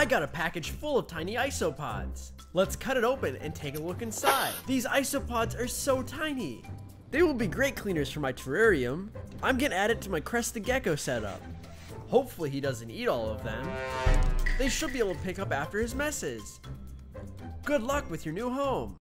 got a package full of tiny isopods. Let's cut it open and take a look inside. These isopods are so tiny. They will be great cleaners for my terrarium. I'm gonna add it to my Crested Gecko setup. Hopefully he doesn't eat all of them. They should be able to pick up after his messes. Good luck with your new home.